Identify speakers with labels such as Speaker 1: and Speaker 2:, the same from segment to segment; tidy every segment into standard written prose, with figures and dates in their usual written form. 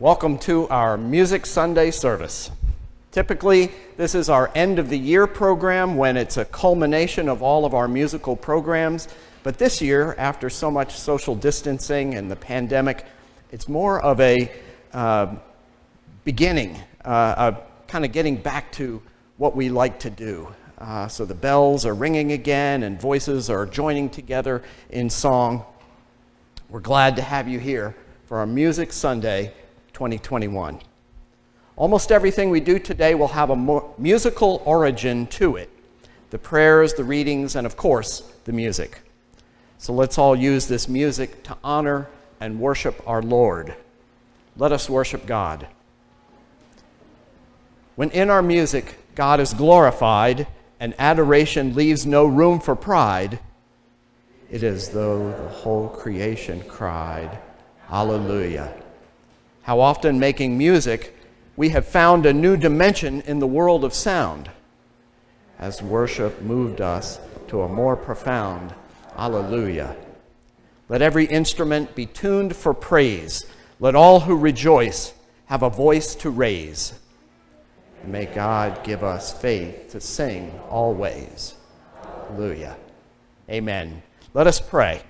Speaker 1: Welcome to our Music Sunday service. Typically, this is our end of the year program when it's a culmination of all of our musical programs. But this year, after so much social distancing and the pandemic, it's more of a beginning, kind of getting back to what we like to do. So the bells are ringing again and voices are joining together in song. We're glad to have you here for our Music Sunday 2021. Almost everything we do today will have a musical origin to it. The prayers, the readings, and of course, the music. So let's all use this music to honor and worship our Lord. Let us worship God. When in our music, God is glorified and adoration leaves no room for pride, it is as though the whole creation cried, Hallelujah. How often making music, we have found a new dimension in the world of sound, as worship moved us to a more profound Hallelujah. Let every instrument be tuned for praise. Let all who rejoice have a voice to raise. And may God give us faith to sing always. Hallelujah. Amen. Let us pray.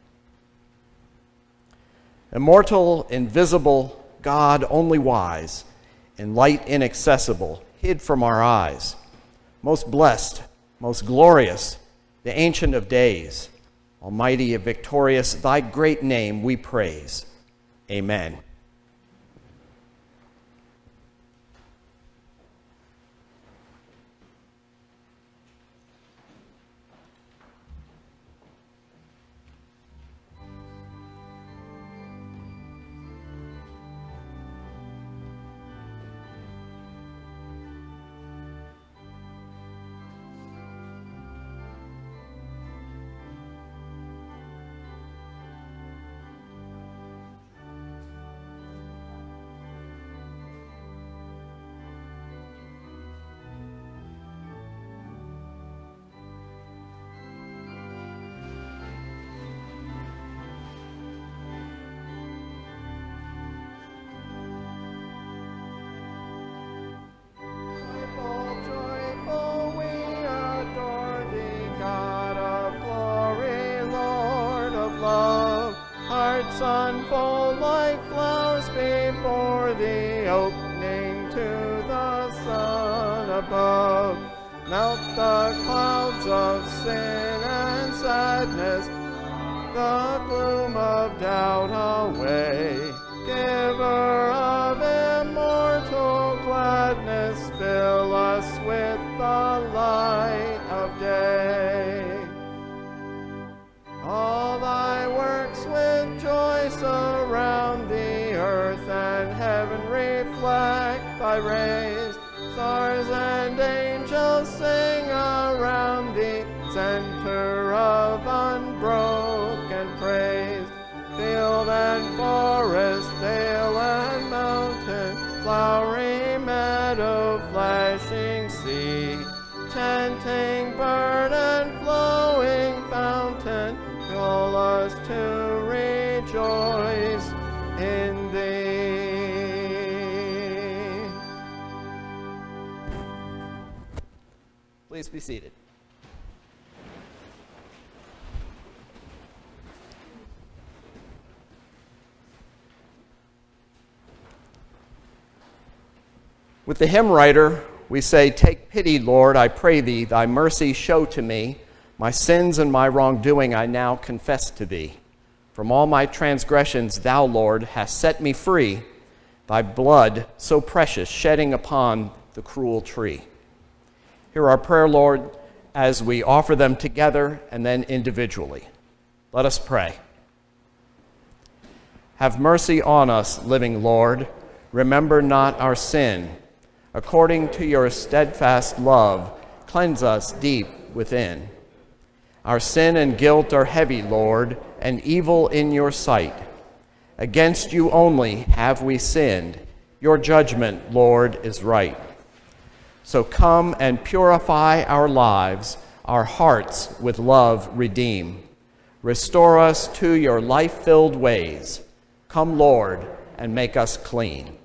Speaker 1: Immortal, invisible, God only wise, in light inaccessible, hid from our eyes. Most blessed, most glorious, the Ancient of Days, almighty and victorious, thy great name we praise. Amen.
Speaker 2: Unfold like flowers before the opening to the sun above. Melt the clouds of sin and sadness, the gloom of doubt away. Giver of immortal gladness, fill us with the light of day. All thy works with joy surround the earth and heaven reflect thy rays. Stars and angels sing around thee, center of unbroken praise. Field and forest, dale and mountain, flowery meadow, flashing sea, chanting bird and flowing fountain, call us to rejoice in thee.
Speaker 1: Please be seated. With the hymn writer, we say, "Take pity, Lord, I pray thee, thy mercy show to me. My sins and my wrongdoing I now confess to thee. From all my transgressions thou, Lord, hast set me free, thy blood so precious shedding upon the cruel tree." Hear our prayer, Lord, as we offer them together and then individually. Let us pray. Have mercy on us, living Lord. Remember not our sin. According to your steadfast love, cleanse us deep within. Our sin and guilt are heavy, Lord, and evil in your sight. Against you only have we sinned. Your judgment, Lord, is right. So come and purify our lives, our hearts with love redeem. Restore us to your life-filled ways. Come, Lord, and make us clean.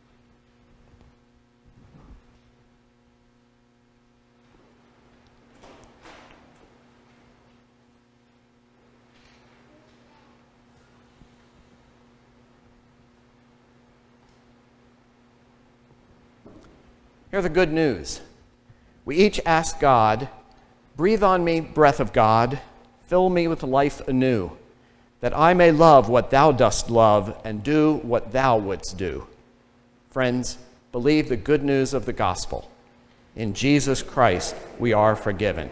Speaker 1: Hear the good news. We each ask God, breathe on me, breath of God, fill me with life anew, that I may love what thou dost love and do what thou wouldst do. Friends, believe the good news of the gospel. In Jesus Christ we are forgiven.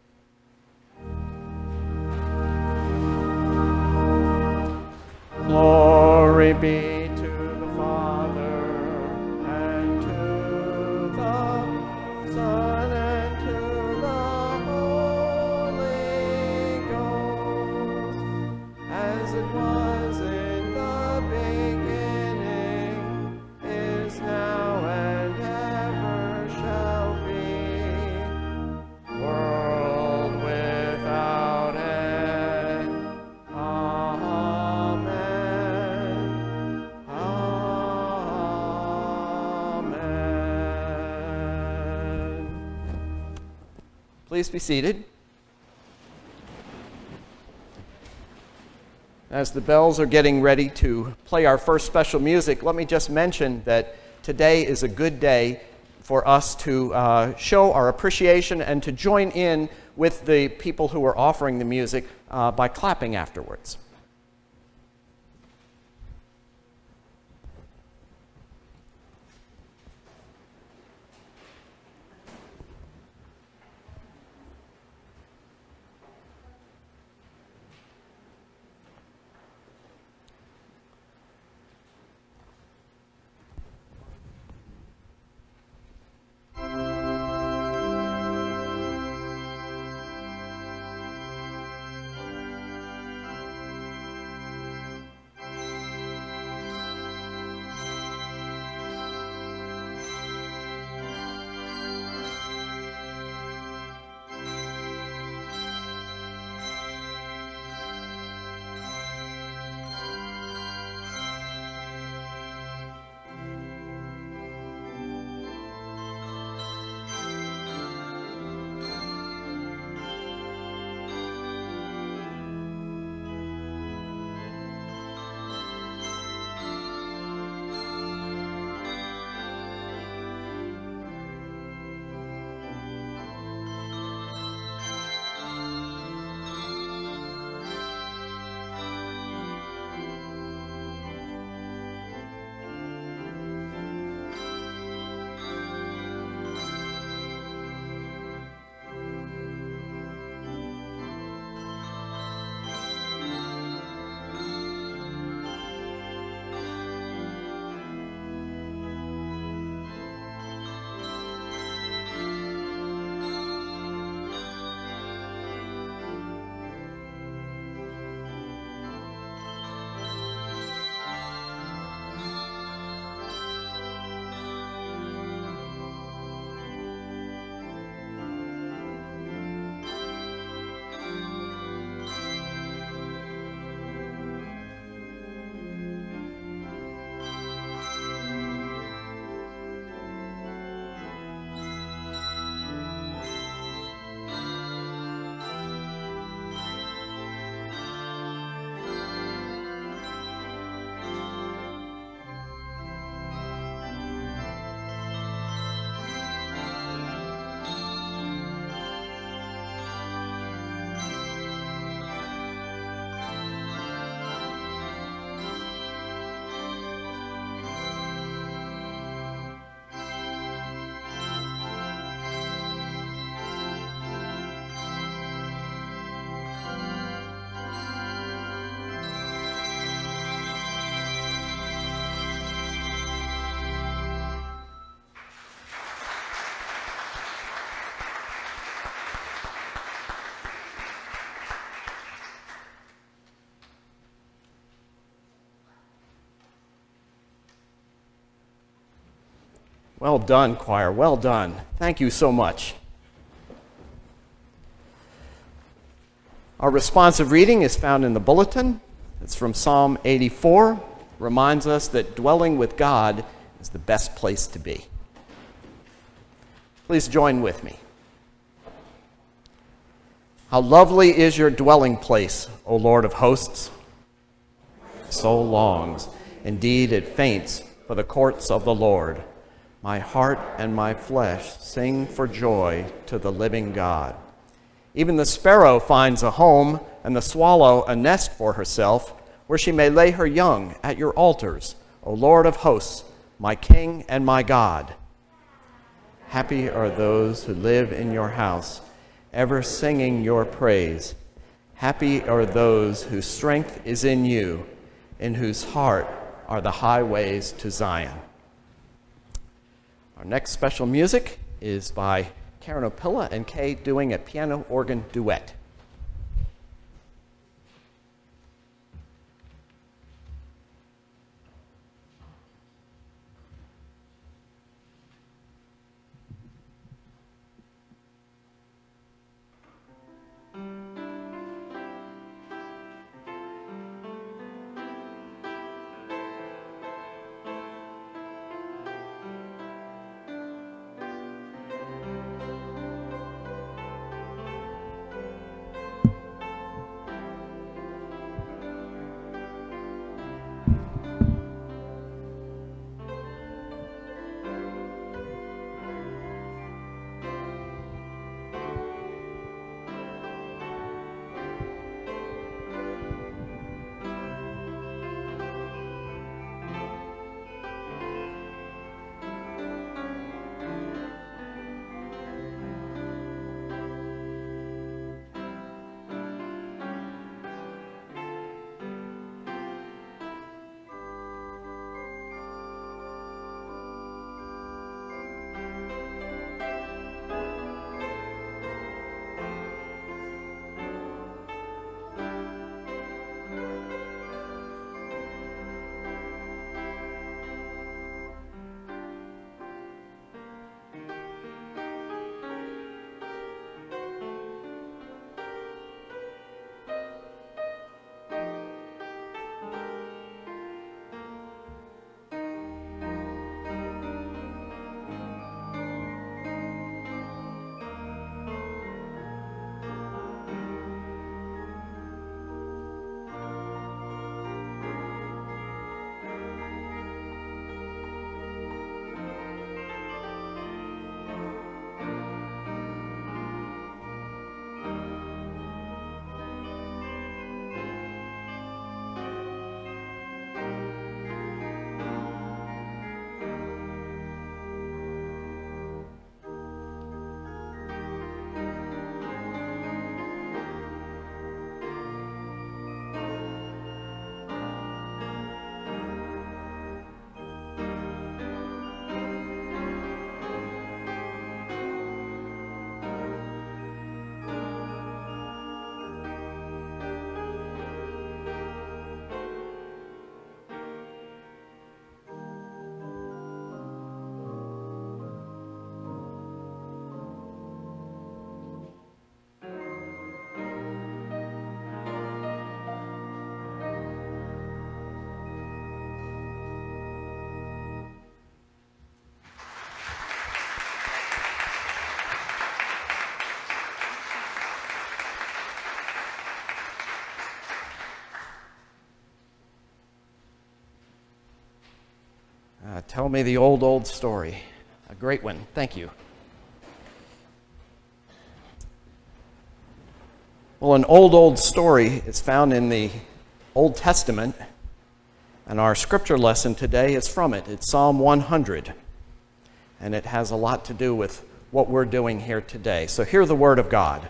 Speaker 1: Glory be to the Father, and to the Son, and to the Holy Ghost, as it was in the beginning, is now, and ever shall be, world without end. Amen. Amen. Please be seated. As the bells are getting ready to play our first special music, let me just mention that today is a good day for us to show our appreciation and to join in with the people who are offering the music by clapping afterwards. Well done, choir. Well done. Thank you so much. Our responsive reading is found in the bulletin. It's from Psalm 84, reminds us that dwelling with God is the best place to be. Please join with me. How lovely is your dwelling place, O Lord of hosts. My soul longs, indeed it faints, for the courts of the Lord. My heart and my flesh sing for joy to the living God. Even the sparrow finds a home, and the swallow a nest for herself, where she may lay her young at your altars, O Lord of hosts, my King and my God. Happy are those who live in your house, ever singing your praise. Happy are those whose strength is in you, in whose heart are the highways to Zion. Our next special music is by Karen Opilla and Kay doing a piano organ duet. Tell me the old story. A great one. Thank you. Well, an old story is found in the Old Testament, and our scripture lesson today is from it. It's Psalm 100, and it has a lot to do with what we're doing here today. So hear the word of God.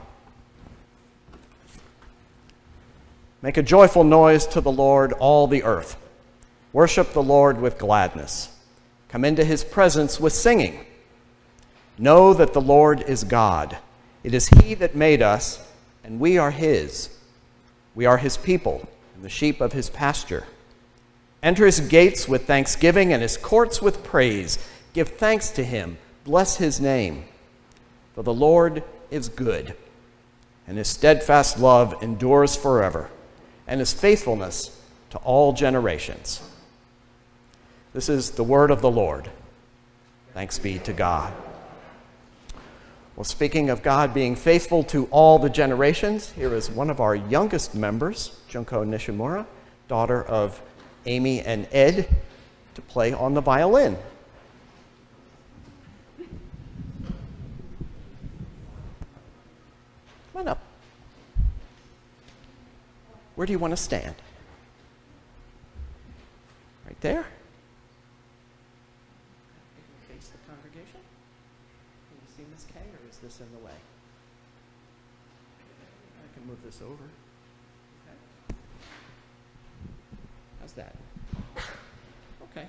Speaker 1: Make a joyful noise to the Lord, all the earth. Worship the Lord with gladness. Come into his presence with singing. Know that the Lord is God. It is he that made us, and we are his. We are his people, and the sheep of his pasture. Enter his gates with thanksgiving and his courts with praise. Give thanks to him. Bless his name. For the Lord is good, and his steadfast love endures forever, and his faithfulness to all generations. This is the word of the Lord. Thanks be to God. Well, speaking of God being faithful to all the generations, here is one of our youngest members, Junko Nishimura, daughter of Amy and Ed, to play on the violin. Come on up. Where do you want to stand? Right there? Face the congregation? Can you see Miss Kay, or is this in the way? I can move this over. Okay. How's that? Okay.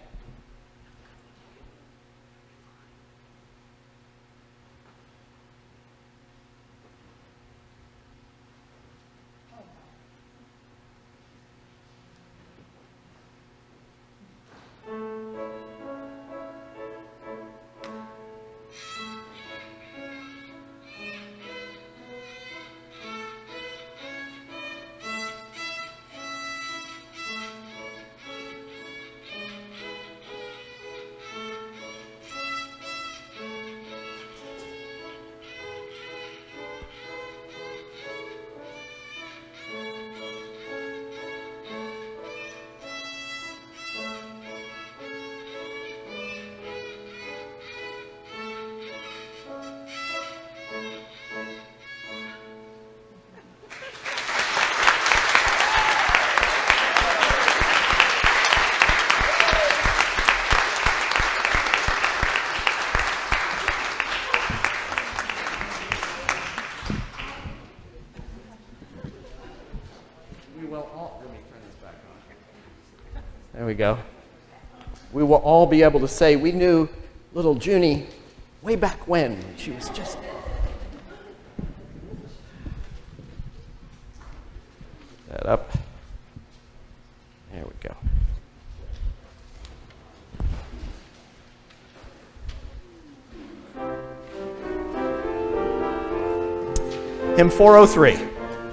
Speaker 1: There we go. We will all be able to say we knew little Junie way back when. She was just... that up. There we go. Hymn 403.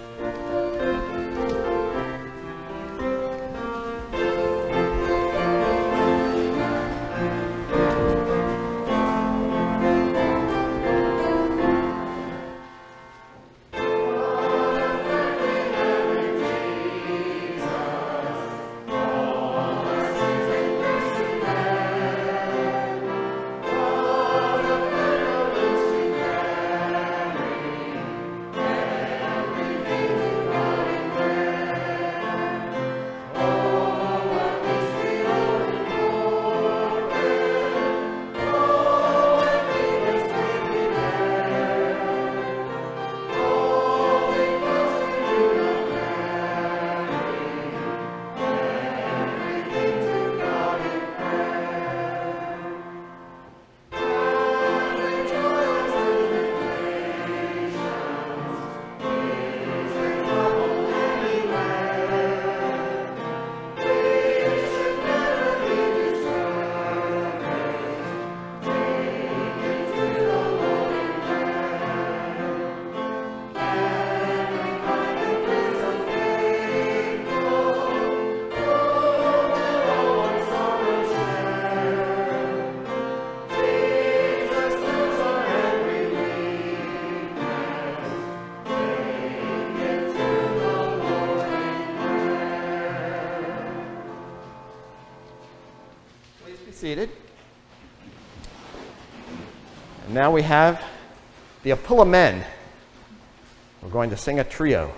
Speaker 1: Seated. And now we have the Apilla Men. We're going to sing a trio.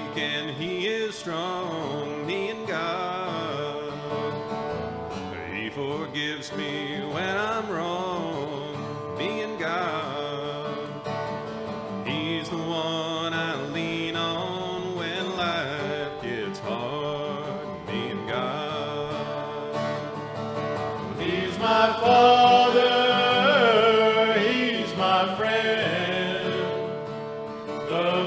Speaker 3: weak and he is strong, me and God. He forgives me when I'm wrong, me and God. He's the one I lean on when life gets hard, me and God. He's my Father, he's my friend, the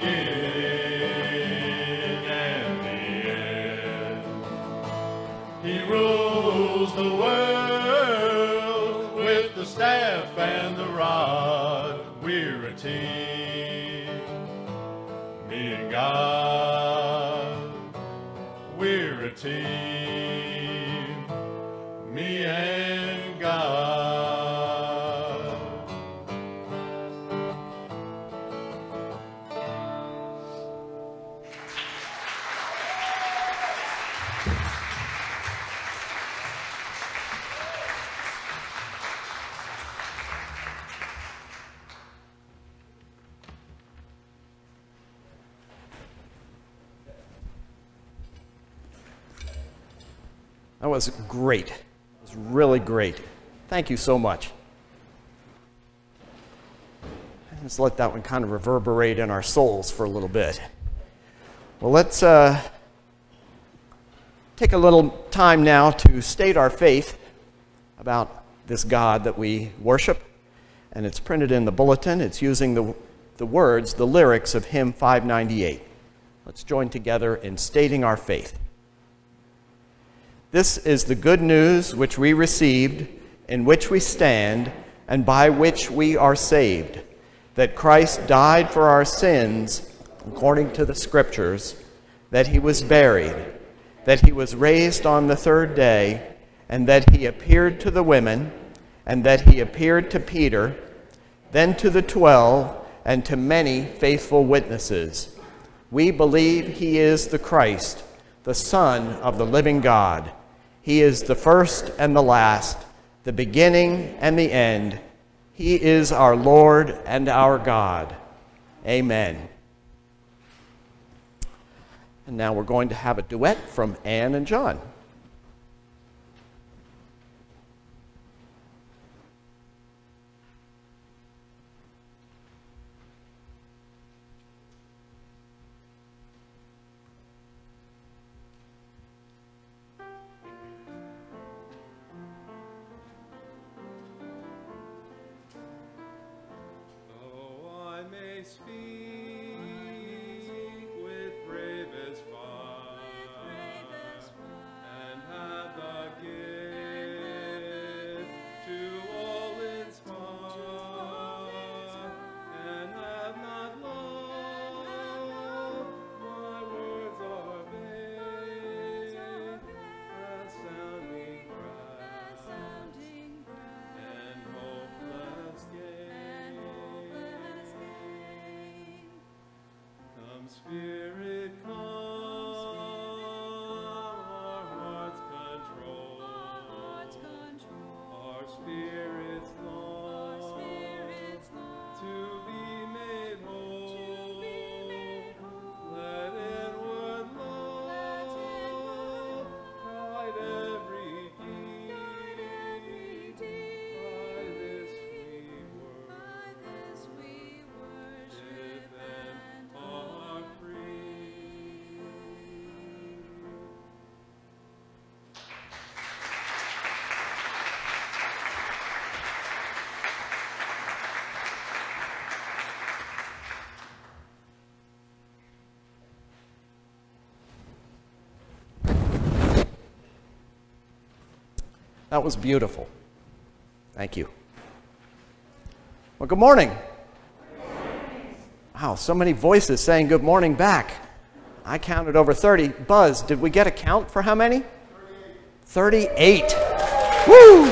Speaker 3: beginning and the end. He rules the world with the staff and the rod. We're a team, me and God. We're a team, me and God.
Speaker 1: That was great. It was really great. Thank you so much. Let's let that one kind of reverberate in our souls for a little bit. Well, let's take a little time now to state our faith about this God that we worship. And it's printed in the bulletin. It's using the words, the lyrics of hymn 598. Let's join together in stating our faith. This is the good news which we received, in which we stand, and by which we are saved, that Christ died for our sins, according to the Scriptures, that he was buried, that he was raised on the third day, and that he appeared to the women, and that he appeared to Peter, then to the 12, and to many faithful witnesses. We believe he is the Christ, the Son of the living God. He is the first and the last, the beginning and the end. He is our Lord and our God. Amen. And now we're going to have a duet from Anne and John.
Speaker 3: Spirit, come, our hearts control, our spirits long to be made whole. Let inward love guide every deed. By this we worship and are free.
Speaker 1: That was beautiful. Thank you. Well, good morning. Wow, so many voices saying good morning back. I counted over 30. Buzz, did we get a count for how many? 38. Woo!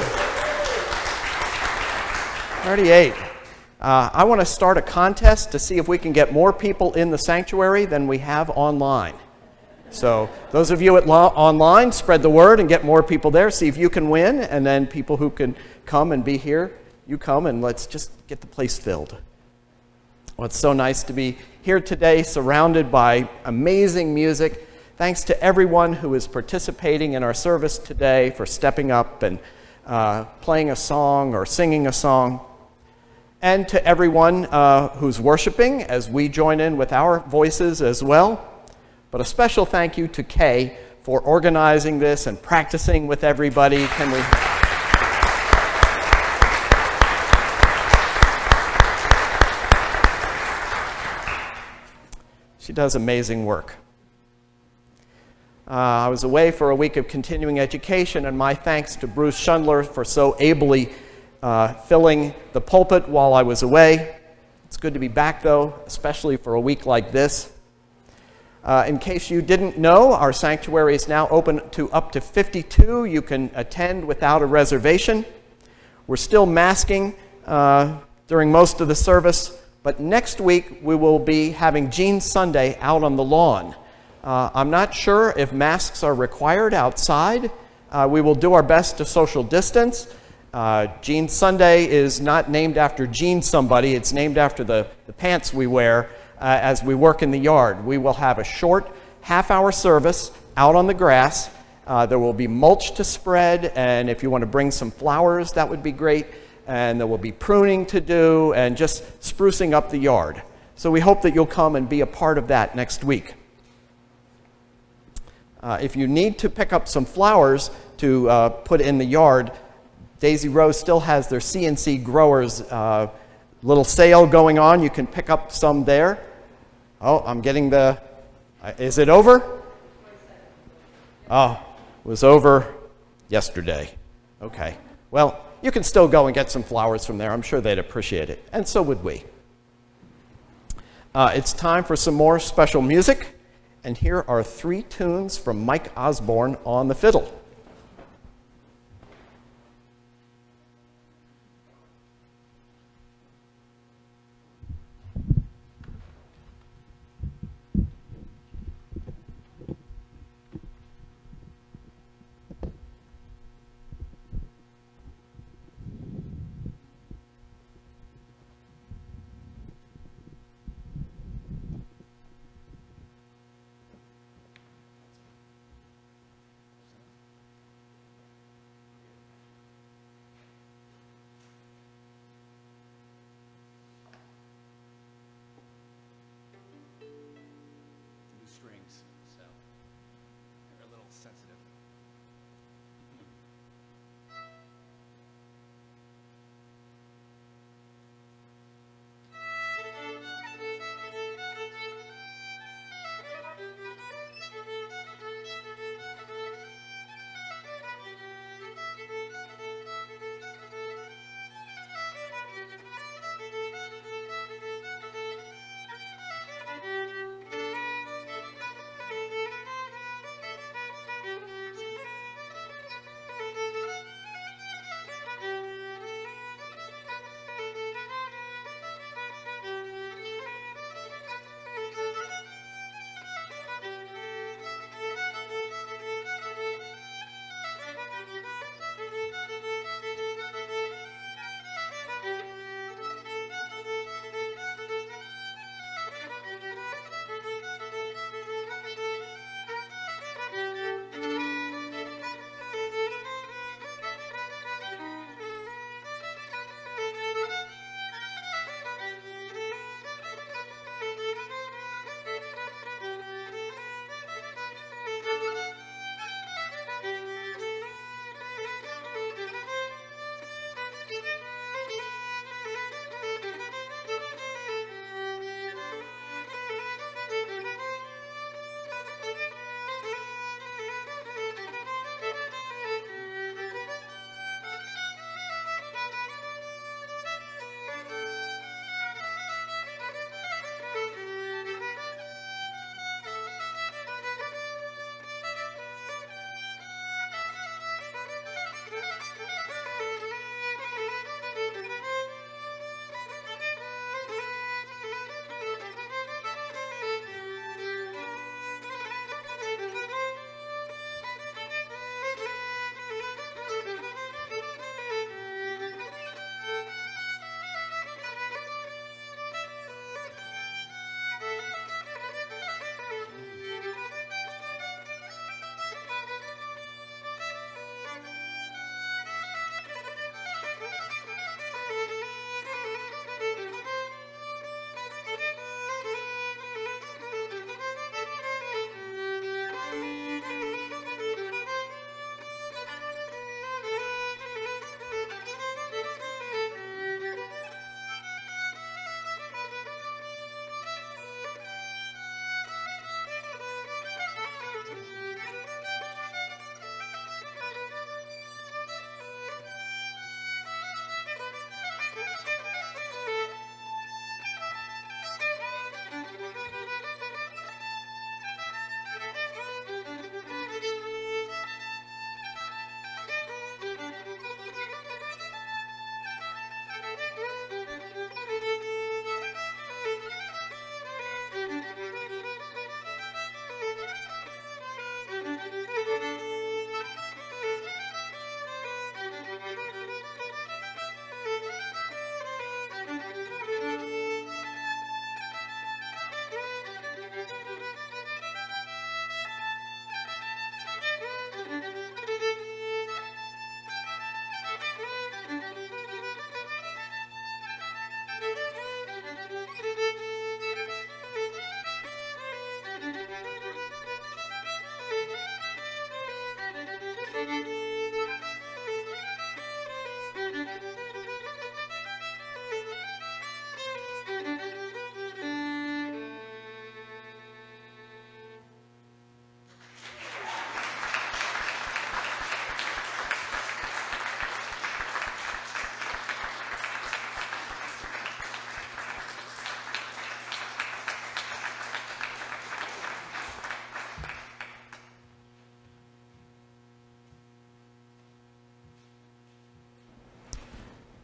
Speaker 1: 38. I want to start a contest to see if we can get more people in the sanctuary than we have online. So those of you online, spread the word and get more people there. See if you can win. And then people who can come and be here, you come and let's just get the place filled. Well, it's so nice to be here today, surrounded by amazing music. Thanks to everyone who is participating in our service today for stepping up and playing a song or singing a song. And to everyone who's worshiping as we join in with our voices as well. But a special thank you to Kay for organizing this and practicing with everybody. Can we... She does amazing work. I was away for a week of continuing education, and my thanks to Bruce Schundler for so ably filling the pulpit while I was away. It's good to be back, though, especially for a week like this. In case you didn't know, our sanctuary is now open to up to 52. You can attend without a reservation. We're still masking during most of the service, but next week we will be having Jean Sunday out on the lawn. I'm not sure if masks are required outside. We will do our best to social distance. Jean Sunday is not named after Jean somebody. It's named after the pants we wear as we work in the yard. We will have a short half-hour service out on the grass. There will be mulch to spread, and if you want to bring some flowers, that would be great. And there will be pruning to do and just sprucing up the yard. So we hope that you'll come and be a part of that next week. If you need to pick up some flowers to put in the yard, Daisy Rose still has their CNC growers little sale going on. You can pick up some there. Oh, I'm getting the... is it over? Oh, it was over yesterday. Okay. Well, you can still go and get some flowers from there. I'm sure they'd appreciate it. And so would we. It's time for some more special music. And here are 3 tunes from Mike Osborne on the fiddle.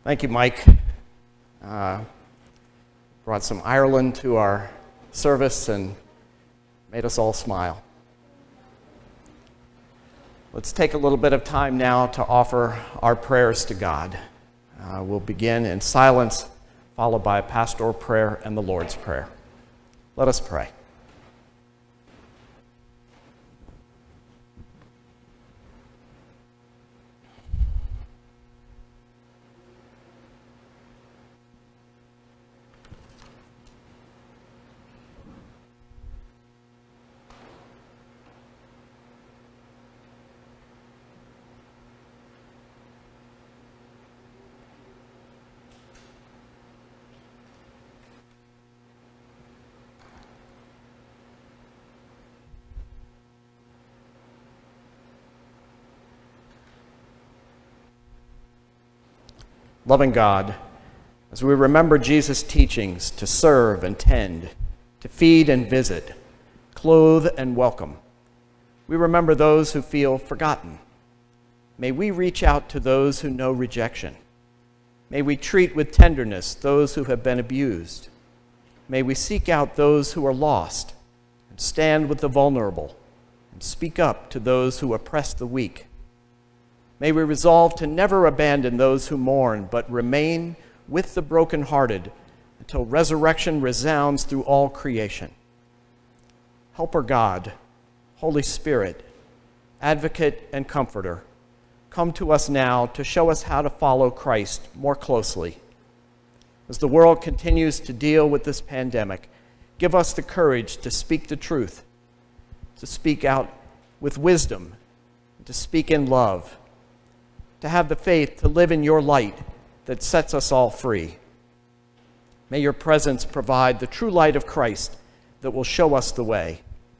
Speaker 1: Thank you, Mike. Brought some Ireland to our service and made us all smile. Let's take a little bit of time now to offer our prayers to God. We'll begin in silence, followed by a pastoral prayer and the Lord's Prayer. Let us pray. Loving God, as we remember Jesus' teachings to serve and tend, to feed and visit, clothe and welcome, we remember those who feel forgotten. May we reach out to those who know rejection. May we treat with tenderness those who have been abused. May we seek out those who are lost and stand with the vulnerable and speak up to those who oppress the weak. May we resolve to never abandon those who mourn, but remain with the brokenhearted until resurrection resounds through all creation. Helper God, Holy Spirit, Advocate and Comforter, come to us now to show us how to follow Christ more closely. As the world continues to deal with this pandemic, give us the courage to speak the truth, to speak out with wisdom, to speak in love, to have the faith to live in your light that sets us all free. May your presence provide the true light of Christ that will show us the way.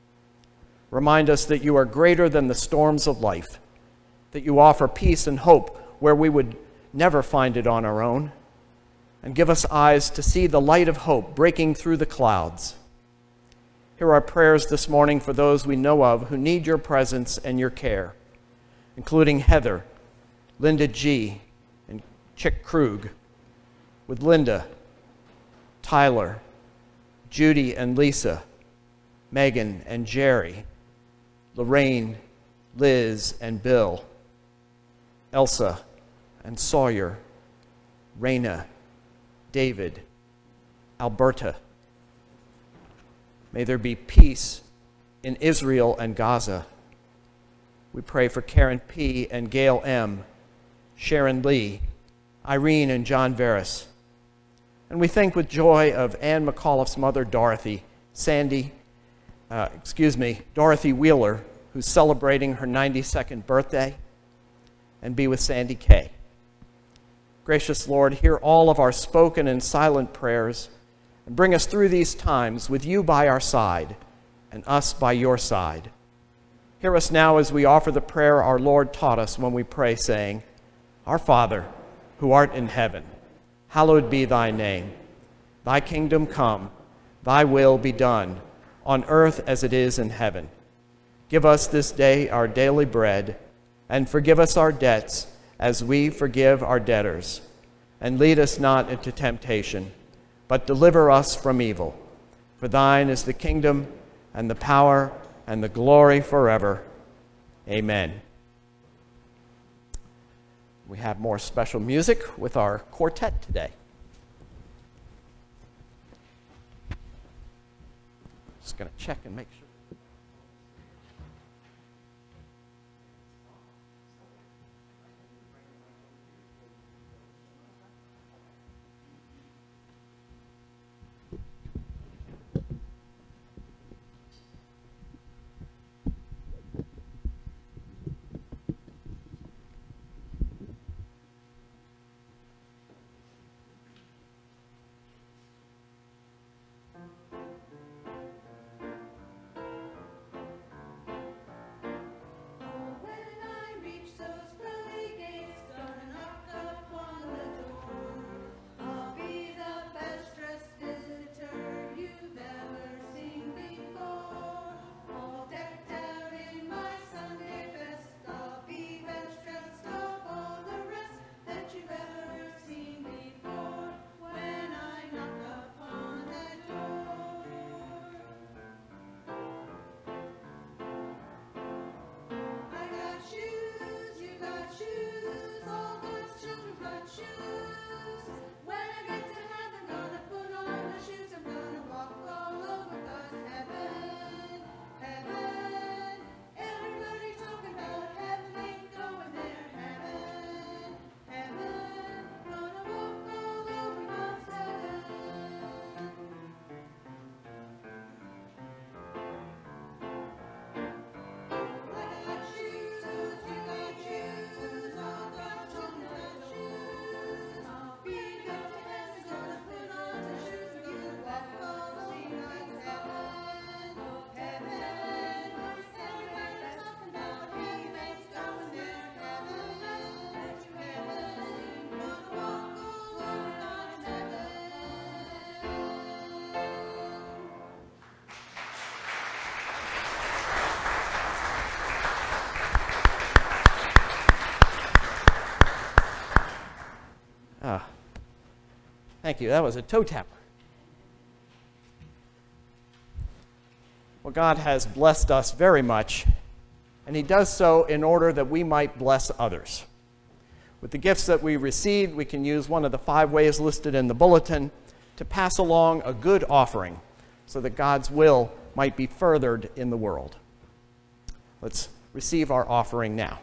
Speaker 1: Remind us that you are greater than the storms of life, that you offer peace and hope where we would never find it on our own, and give us eyes to see the light of hope breaking through the clouds. Hear our prayers this morning for those we know of who need your presence and your care, including Heather, Linda G., and Chick Krug, with Linda, Tyler, Judy and Lisa, Megan and Jerry, Lorraine, Liz and Bill, Elsa and Sawyer, Raina, David, Alberta. May there be peace in Israel and Gaza. We pray for Karen P. and Gail M., Sharon Lee, Irene and John Veris. And we think with joy of Anne McAuliffe's mother, Dorothy Wheeler, who's celebrating her 92nd birthday, and be with Sandy Kay. Gracious Lord, hear all of our spoken and silent prayers, and bring us through these times with you by our side, and us by your side. Hear us now as we offer the prayer our Lord taught us when we pray, saying, Our Father, who art in heaven, hallowed be thy name. Thy kingdom come, thy will be done, on earth as it is in heaven. Give us this day our daily bread, and forgive us our debts as we forgive our debtors. And lead us not into temptation, but deliver us from evil. For thine is the kingdom, and the power, and the glory forever. Amen. We have more special music with our quartet today. Just going to check and make sure. Thank you. That was a toe tapper. Well, God has blessed us very much, and he does so in order that we might bless others. With the gifts that we received, we can use one of the 5 ways listed in the bulletin to pass along a good offering so that God's will might be furthered in the world. Let's receive our offering now.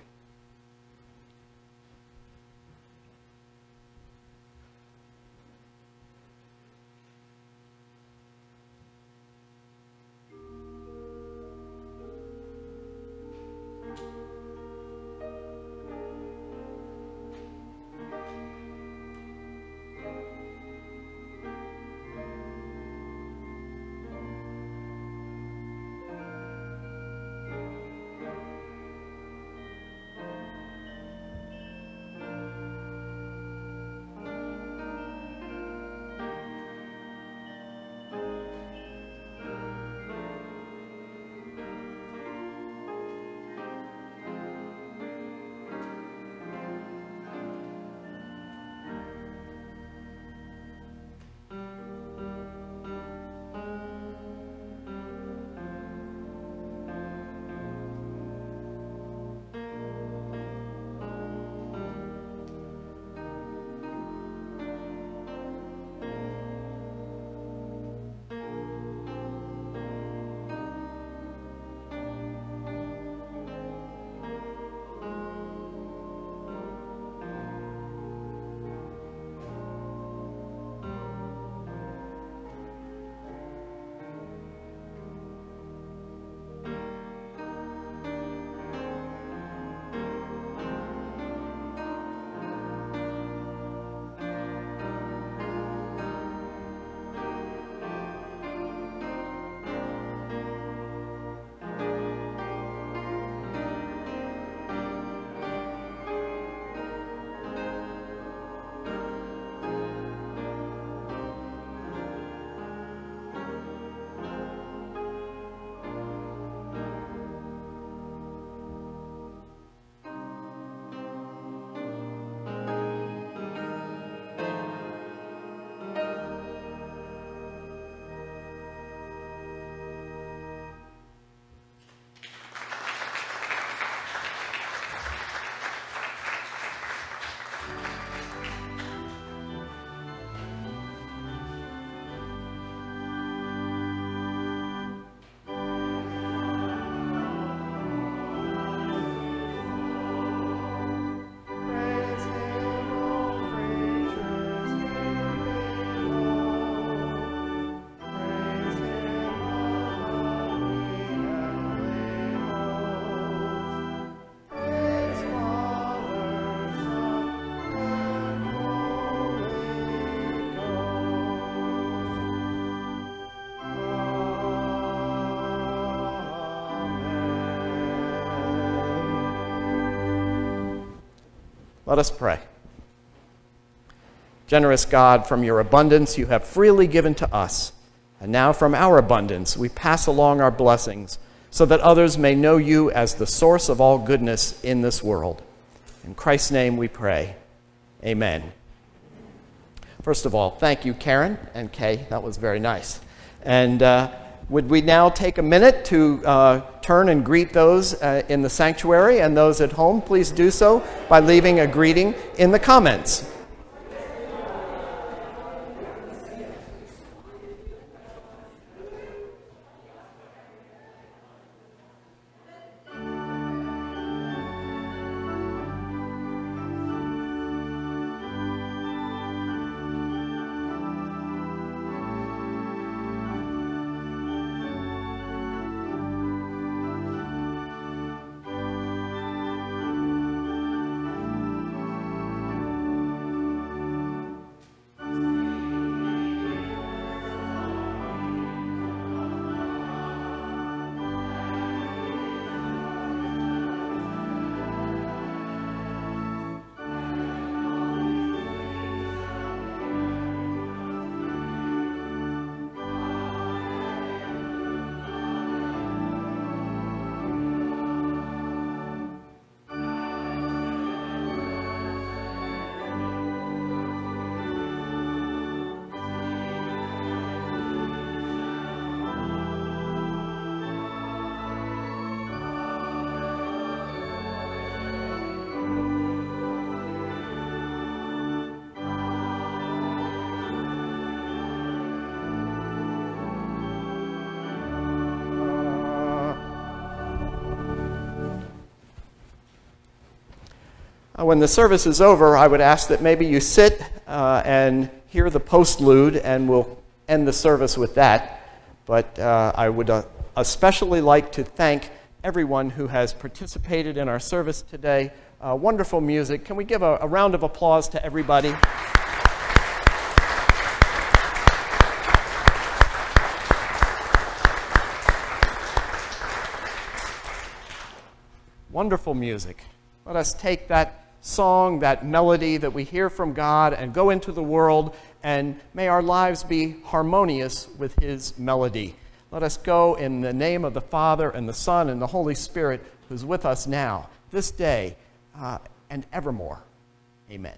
Speaker 2: Let us pray. Generous God, from your abundance you have freely given to us, and now from our abundance we pass along our blessings, so that others may know you as the source of all goodness in this world. In Christ's name we pray. Amen. First of all, thank you, Karen and Kay. That was very nice. And would we now take a minute to turn and greet those in the sanctuary, and those at home, please do so by leaving a greeting in the comments.
Speaker 1: When the service is over, I would ask that maybe you sit and hear the postlude, and we'll end the service with that. But I would especially like to thank everyone who has participated in our service today. Wonderful music. Can we give a round of applause to everybody? Wonderful music. Let us take that song, that melody that we hear from God, and go into the world, and may our lives be harmonious with His melody. Let us go in the name of the Father, and the Son, and the Holy Spirit, who's with us now, this day, and evermore. Amen.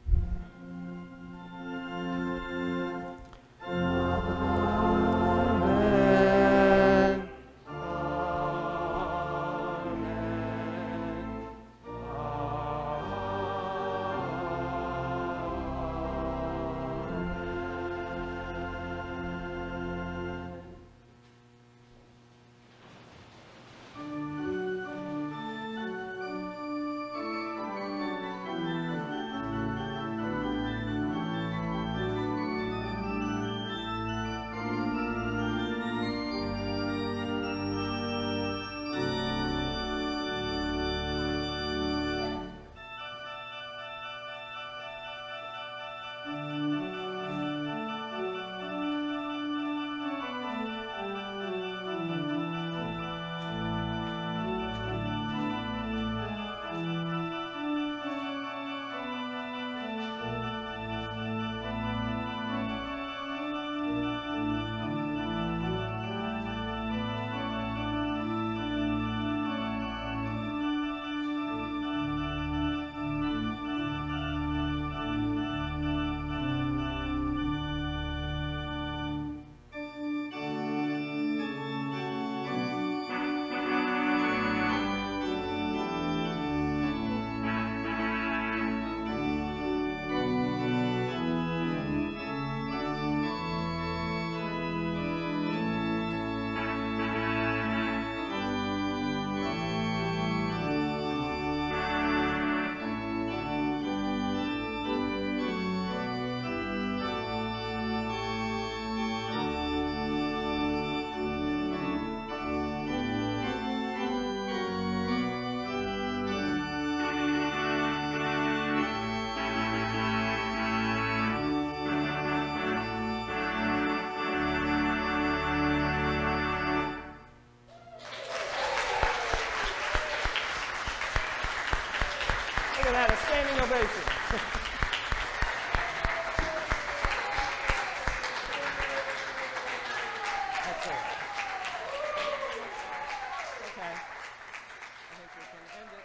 Speaker 1: Look at that, a standing ovation. That's it. Okay. I think we can end it.